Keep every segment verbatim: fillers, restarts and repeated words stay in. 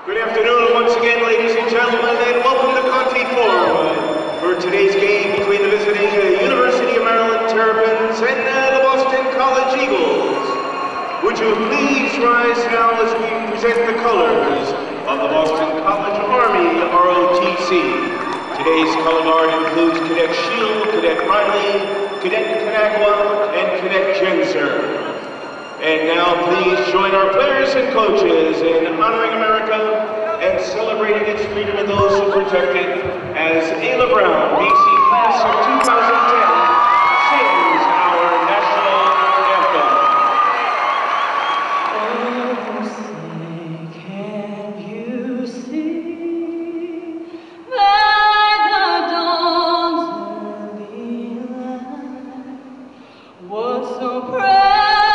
Good afternoon once again, ladies and gentlemen, and welcome to Conti Forum for today's game between the visiting uh, University of Maryland Terrapins and uh, the Boston College Eagles. Would you please rise now as we present the colors of the Boston College Army R O T C. Today's color guard includes Cadet Shield, Cadet Riley, Cadet Canagua, and Cadet Genser. And now please join our players and coaches in honoring America and celebrating its freedom and those who protect it as Ayla Brown, B C Class of two thousand ten, sings our national anthem. Oh, say, can you see by the dawn's early light what so proud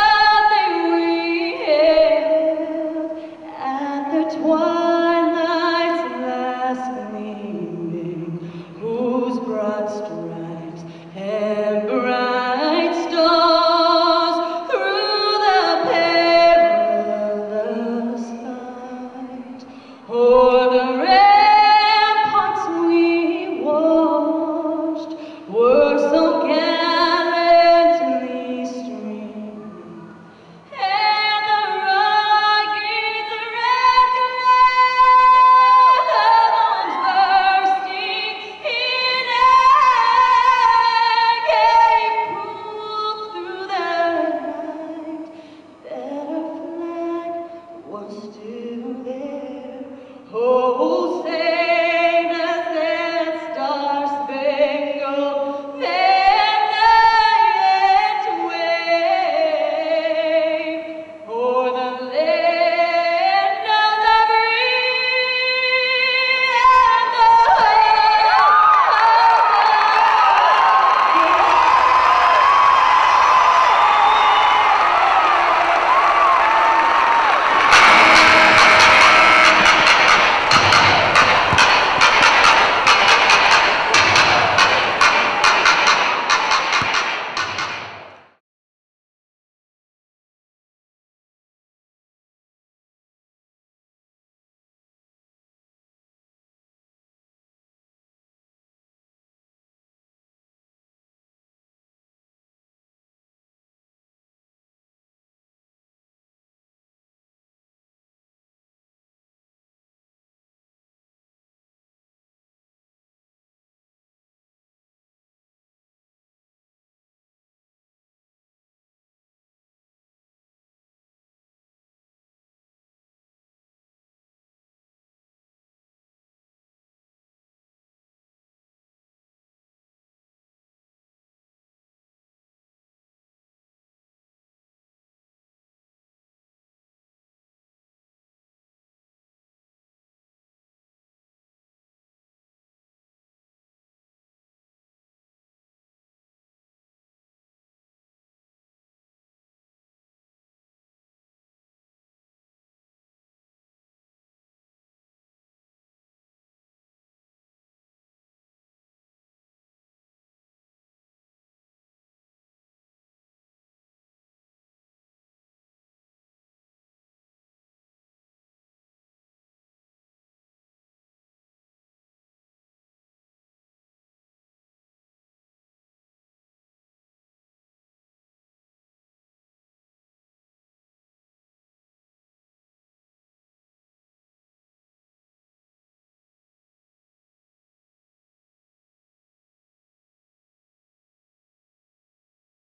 twilight's last gleaming, whose broad stripes and bright stars through the perilous fight o'er the ramparts we watched were so gallantly streaming, and the rockets oh,